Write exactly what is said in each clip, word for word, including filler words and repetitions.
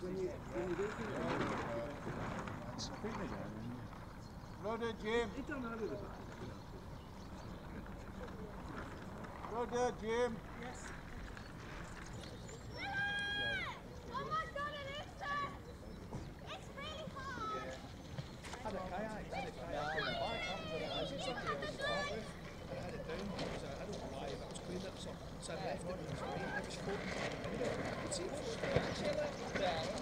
Rudder, Jim. Rudder, Jim. Yes. Oh my God, it is there. It's really hard. Had a kayak, had a kayak in the back, that was what it was, it's something else to start with. And I had it down, because I, I don't know why, but I was cleaning it, so, so I left it, and it was fine, it was floating in the window, I could see it floating.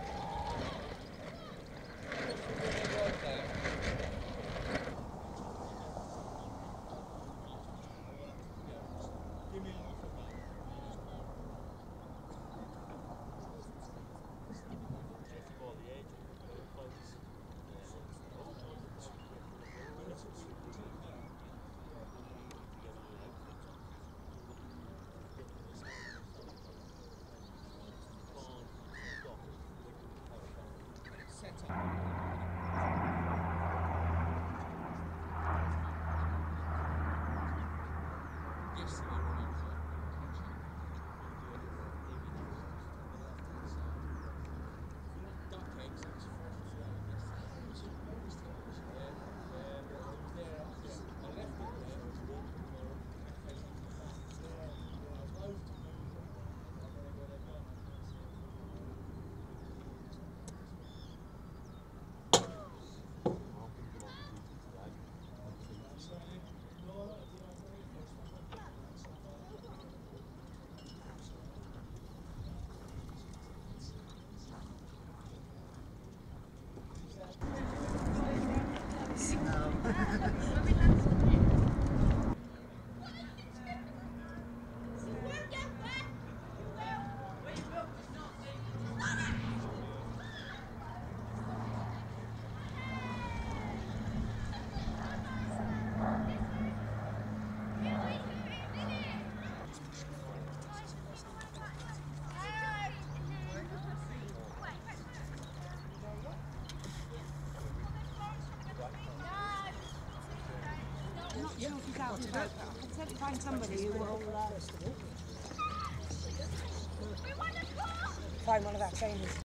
You know, if he's out, but I said find somebody who will uh, find one of our trainers.